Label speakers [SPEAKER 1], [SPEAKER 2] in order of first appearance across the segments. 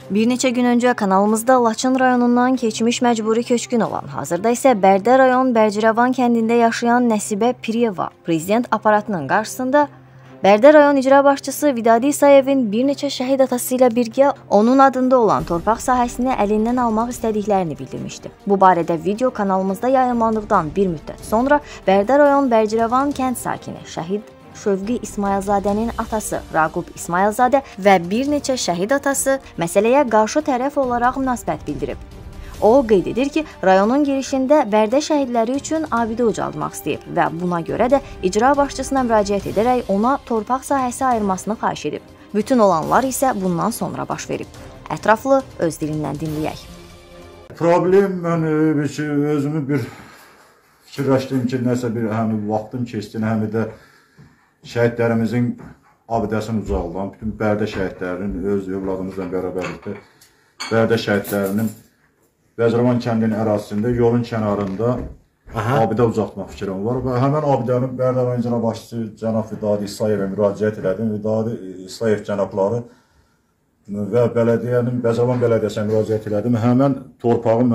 [SPEAKER 1] Bir neçə gün öncə kanalımızda Laçın rayonundan keçmiş məcburi köçkün olan, hazırda isə Bərdə rayon Bərcirəvan kəndində yaşayan Nəsibə Piriyeva prezident aparatının qarşısında Bərdə rayon icra başçısı Vidadi İsayevin bir neçə şəhid atası ilə birgə onun adında olan torpaq sahəsini əlindən almaq istədiklərini bildirmişdi. Bu barədə video kanalımızda yayımlandıqdan bir müddət sonra Bərdə rayon Bərcirəvan kənd sakini şəhid Şövqi İsmayılzadənin atası Raqub İsmayılzadə və bir neçə şəhid atası məsələyə qarşı tərəf olaraq münasibət bildirib. O qeyd edir ki, rayonun girişində Bərdə şəhidləri üçün abidə ucaldmaq istəyib və buna görə də icra başçısına müraciət edərək ona torpaq sahəsi ayırmasını xahiş edib. Bütün olanlar isə bundan sonra baş verib. Ətraflı öz dilindən dinləyək.
[SPEAKER 2] Problem, mən özümü bir fikirləşdim ki, nəsə bir vaxtım keçdiyini, həm də şəhidlərimizin abidəsini ucaldan, bütün Bərdə şəhidlərinin öz övladımızla bərabərlikdə Bərdə şəhidlərinin Bərcirəvan kəndinin ərazisində, yolun kənarında abidə ucaltmaq fikrim var və həmən abidənin Bərdə rayon icra başçısı cənab Vidadi İsayevə müraciət elədim. Vidadi İsayev cənabları və Bərcirəvan bələdiyyəsinə müraciət elədim. Həmən torpağın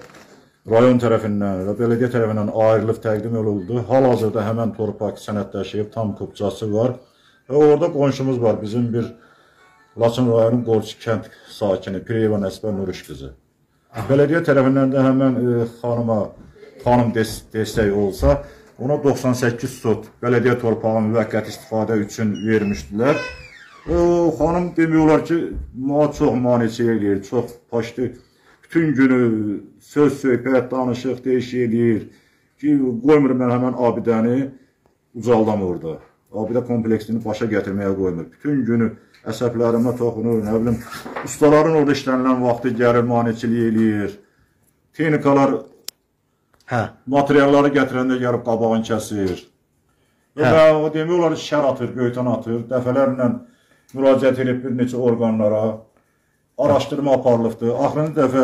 [SPEAKER 2] rayon tərəfindən və belediyə tərəfindən ayrılıb təqdim olundu. Hal-hazırda həmən torpaq sənədləşib, tam kopçası var. Və orada qonşumuz var, bizim bir Laçın rayonun Qorçu kənd sakini Piriyeva Nəsibə Nuriş qızı. Belediyə tərəfindən də həmən xanım dəstək olsa, ona 98 sot belediyə torpağı müvəqqəti istifadə üçün vermişdilər. O xanım demiyorlar ki, çox maneçə eləyir, çox paşdı. Bütün günü söz, söhbət, danışıq, değişik eləyir ki, qoymur mən həmən abidəni ucaldam orada. Abidə kompleksini başa gətirməyə qoymur. Bütün günü əsəblərimə toxunur, nə bilim, ustaların orada işlənilən vaxtı gəlir, maneçilik eləyir. Texnikalar materialları gətirəndə gəlib qabağını kəsir. Və o demiyorlar, şər atır, böyütən atır. Dəfələrlə müraciət edib bir neçə orqanlara. Araşdırma aparılıbdır. Axırıncı dəfə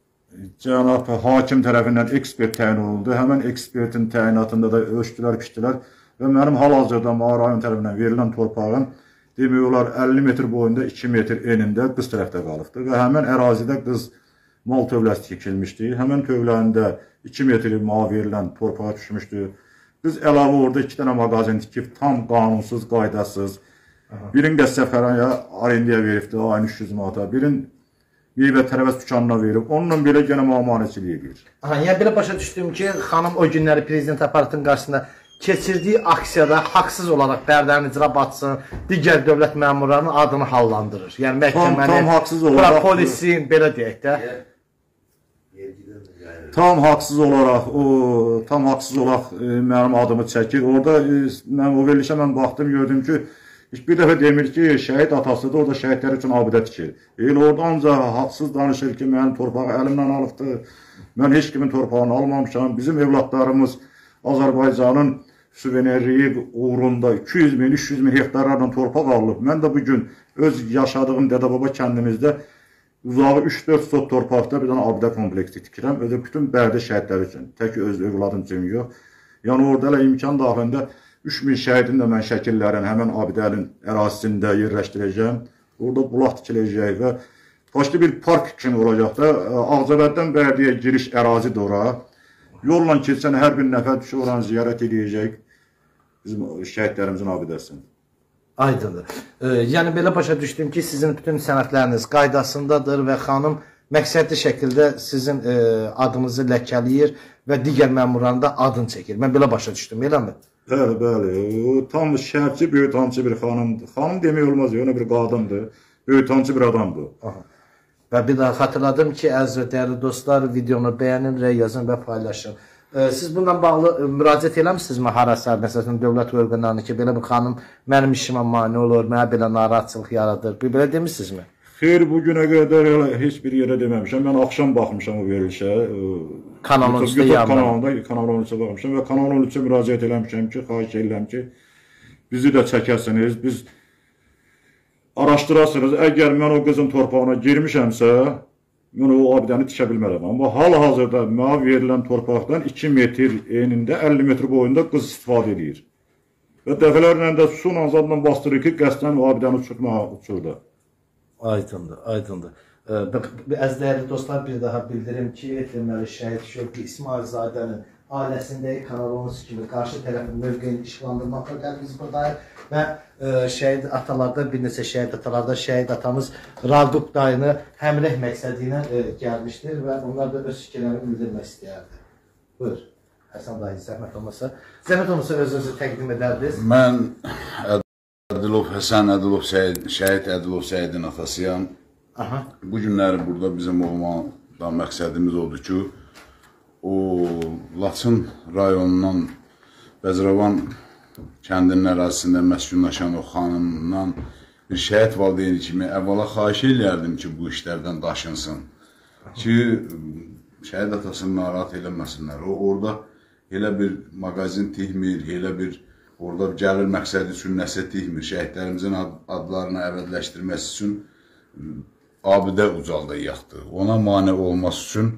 [SPEAKER 2] cənab hakim tərəfindən ekspert təyin olundu. Həmən ekspertin təyinatında da ölçdülər, biçdilər və mənim hal-hazırda rayon tərəfindən verilən torpağın demək olar 50 metr boyunda 2 metr enində qız tərəfdə qalıbdır və həmən ərazidə qız mal tövləsi tikilmişdi. Həmən tövlərində 2 metr mal verilən torpağa düşmüşdü. Qız əlavə orada 2 dənə mağazin tikib tam qanunsuz, qaydasız. Birin qəssəfxanaya arendaya veribdir, ayın 300 manata. Birin meyvə tərəvəz dükanına verib. Onunla belə yenə mamanəçilik edir.
[SPEAKER 3] Yəni belə başa düşdüm ki, xanım o günləri prezident aparatının qarşısında keçirdiyi aksiyada haqsız olaraq Bərdənin icra başçısının, digər dövlət məmurlarının adını hallandırır. Yəni məhkəmənin, polisin, belə deyək də.
[SPEAKER 2] Tam haqsız olaraq mənim adımı çəkir. Orada o verilişə mən baxdım, gördüm ki, bir dəfə demir ki, şəhid atasıdır, orada şəhidlər üçün abidə tikir. Orada ancaq haqsız danışır ki, mənim torpağı əlimdən alıbdır, mən heç kimin torpağını almamışam. Bizim evlatlarımız Azərbaycanın suvenerliyi uğrunda 200 min, 300 min hektarlarla torpaq alıb. Mən də bugün öz yaşadığım Dədəbaba kəndimizdə uzağı 3-4 sot torpaqda bir dənə abidə kompleksi tikirəm. Özü bütün Bərdə şəhidləri üçün, tək öz övladım üçün yox. Yəni orada elə imkan daxilində 3000 şəhidin də mən şəkillərin həmən abidənin ərazisində yerləşdirəcəm. Orada bulaq tikiləcək və başlı bir park kimi olacaq da. Ağcabəddən Bərdiyə giriş ərazidir ora. Yolla keçsən hər bir nəfər düşür, oranı ziyarət edəcək bizim şəhidlərimizin abidəsini.
[SPEAKER 3] Aydındır. Yəni belə başa düşdüm ki, sizin bütün sənədləriniz qaydasındadır və xanım məqsədli şəkildə sizin adınızı ləkələyir və digər məmurların da adını çəkir. Mən belə başa düşdüm, eləmi?
[SPEAKER 2] Bəli. O tam şərhçi, böyütancı bir xanımdır. Xanım demək olmaz, ona bir qadındır. Böyütancı bir adamdır.
[SPEAKER 3] Və bir daha xatırladım ki, əziz və dəyərli dostlar, videonu bəyənin, rəy yazın və paylaşın. Siz bununla bağlı müraciət eləmişsinizmi harasa, məsələn, dövlət orqanlarına ki, belə bir xanım mənim işimə mane olur, mənə belə narahatçılıq yaradır. Belə demişsinizmi?
[SPEAKER 2] Xeyr, bugünə qədər heç bir yerə deməmişəm. Mən axşam baxmışam o verilişə.
[SPEAKER 3] Kanal 13-də
[SPEAKER 2] Kanal 13-də baxmışam və Kanal 13-ə müraciət eləmişəm ki, xahiş edirəm ki, bizi də çəkəsiniz, biz araşdırasınız. Əgər mən o qızın torpağına girmişəmsə, mən o abidəni tikə bilmərəm. Amma hal-hazırda mənə verilən torpaqdan 2 metr enində 50 metr boyunda qız istifadə edir. Və dəfələrlə də su nazadla bastırır ki, qəsdən o abidəni uçurda.
[SPEAKER 3] Aydındır, aydındır. Əziz dəyərli dostlar, bir daha bildirim ki, deməli şəhid Şövqü İsmailzadənin ailəsindəki Kanal 13 kimi qarşı tərəfin mövqeyini işıqlandırmaqla gəlimiz buradayıq və şəhid atalarda, bir neçə şəhid atalarda şəhid atamız Raqub dayını həmrəh məqsədi ilə gəlmişdir və onlar da öz fikirlərini bildirmək istəyərdi. Buyur, Həsən dayı, zəhmət olmasa. Zəhmət olmasa özünüzü təqdim edərdiniz.
[SPEAKER 4] Mən Ədilov, Həsən Ədilov, şəhid Ədilov Səidin atasıyam. Bu günləri burada bizim olmaqdan məqsədimiz odur ki, o Laçın rayonundan Bəzirəvan kəndinin ərazisində məskunlaşan o xanımdan bir şəhid valideyni kimi əvvəla xahiş eləyərdim ki, bu işlərdən daşınsın. Ki, şəhid atasını narahat eləməsinlər. O, orada elə bir mağazin tihmir, elə bir orada gəlir məqsədi üçün nəsə tihmir. Şəhidlərimizin adlarını əvədləşdirməsi üçün abidə ucaldayaqdır. Ona mane olması üçün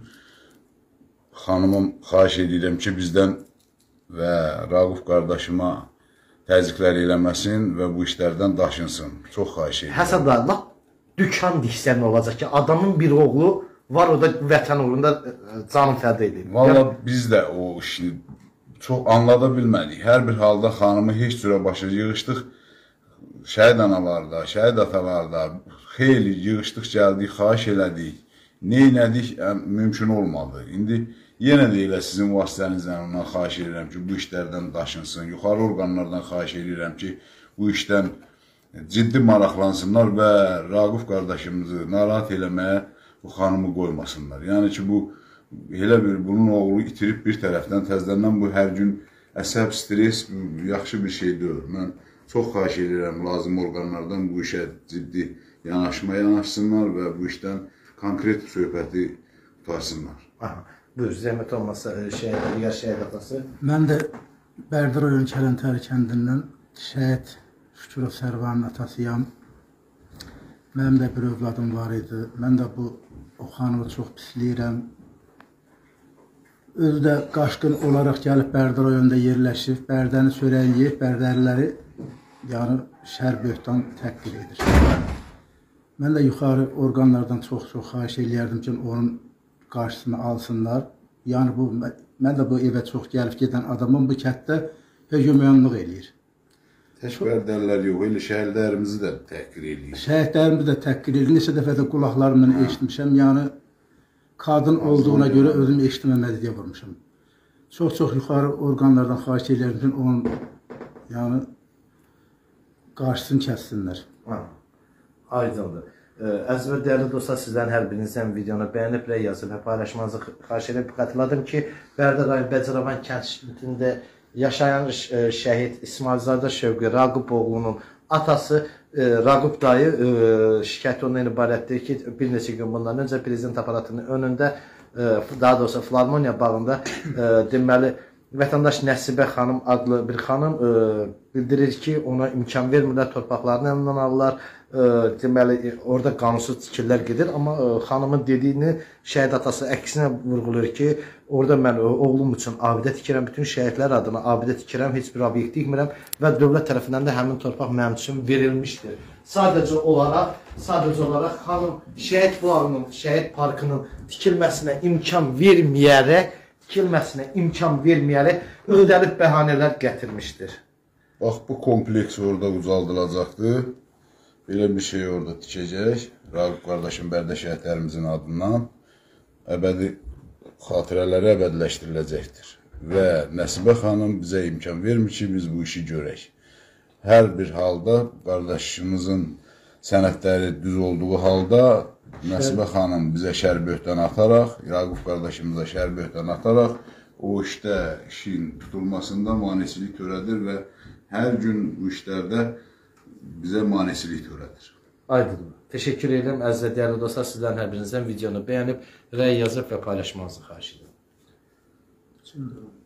[SPEAKER 4] xanımım xahiş edirəm ki, bizdən və Raquf qardaşıma təzyiqlər eləməsin və bu işlərdən daşınsın. Çox xahiş edirəm.
[SPEAKER 3] Həsən dayı, lap dükan diksən olacaq ki, adamın bir oğlu var, o da vətən uğrunda canın fəda edir.
[SPEAKER 4] Valla biz də o işini çox anlada bilmədik. Hər bir halda xanımı heç cürə başa yığışdıq. Şəhid analarda, şəhid atalarda xeyli yığışdıq, gəldik, xahiş elədik. Neynədik, mümkün olmadı. İndi yenə də elə sizin vasitənizlə ondan xahiş edirəm ki, bu işlərdən daşınsın. Yuxarı orqanlardan xahiş edirəm ki, bu işdən ciddi maraqlansınlar və Raquf qardaşımızı narahat eləməyə bu xanımı qoymasınlar. Yəni ki, bu elə bir bunun oğlu itirib bir tərəfdən təzədən bu hər gün əsəb, stres yaxşı bir şey deyil. Mən çox xahiş edirəm lazım orqanlardan bu işə ciddi yanaşsınlar və bu işdən konkret söhbəti tutarsınlar.
[SPEAKER 3] Buyur, zəhmət olmasa digər şəhid atası.
[SPEAKER 5] Mən də Bərdə rayon Kələntəri kəndindən şəhid Şükürov Sərvanın atasıyam. Mənim də bir övladım var idi. Mən də o xanımı çox pisləyirəm. Özü də qaşqın olaraq gəlib Bərdə rayonunda yerləşib, Bərdəni sörəyləyib, Bərdəliləri yəni şər böhtan təqdir edir. Mən də yuxarı orqanlardan çox-çox xahiş eləyərdim ki, onun qarşısını alsınlar. Yəni, mən də bu evə çox gəlib gedən adamın bu kətdə hökümranlıq eləyir.
[SPEAKER 4] Tək Bərdəlilər yox, elə şəhidlərimizi də təhqir eləyir.
[SPEAKER 5] Şəhidlərimizi də təhqir eləyir. Neçə dəfə də qulaqlarımdan eşitmişəm. Yəni, qadın olduğuna görə özüm eşitməməli deyə vurmuşam. Çox-çox yuxarı orqanlardan xahiş eləyərdim ki, onun qarşısını kəssinlər.
[SPEAKER 3] Aydındır. Əziz və dəyərli dostlar, sizlərin hər birinizdən videonu bəyənib, yazıb və paylaşmanızı xahiş edib. Xatırladım ki, Bərdə rayon Bəzirəvan kəndində yaşayan şəhid İsmailzadə Şövqü Raqub oğlunun atası Raqub dayı şikayəti ondan ibarətdir ki, bir neçə gün bundan öncə prezident aparatının önündə, daha doğrusu Filarmoniya bağında deməli, vətəndaş Nəsibə xanım adlı bir xanım bildirir ki, ona imkan vermirlər, torpaqlarını əlindən alırlar. Deməli, orada qanunsuz tikirlər gedir, amma xanımın dediyini şəhid atası əksinə vurğulur ki, orada mən oğlum üçün abidə tikirəm, bütün şəhidlər adına abidə tikirəm, heç bir obyekt tikmirəm və dövlət tərəfindən də həmin torpaq mənim üçün verilmişdir. Sadəcə olaraq xanım şəhid bağının, şəhid parkının tikilməsinə imkan verməyərək müxtəlif bəhanələr gətirmişdir.
[SPEAKER 4] Bax, bu kompleks orada ucaldılacaqdır. Belə bir şey orada tikəcək. Raqub qardaşım Bərdə şəhidlərimizin adından əbədi xatirələri əbədiləşdiriləcəkdir. Və Nəsibə xanım bizə imkan vermir ki, biz bu işi görək. Hər bir halda qardaşımızın sənədləri düz olduğu halda Nəsibə xanım bizə şər böhtan ataraq, Raqub qardaşımıza şər böhtan ataraq o işdə işin tutulmasında maneçilik törədir və hər gün bu işlərdə bizə maneçilik törədir.
[SPEAKER 3] Aydındır. Təşəkkür edirəm. Əziz və dəyərli dostlar, sizlərin hər birinizdən videonu bəyənib, rəy yazıb və paylaşmanızı xahiş edirəm.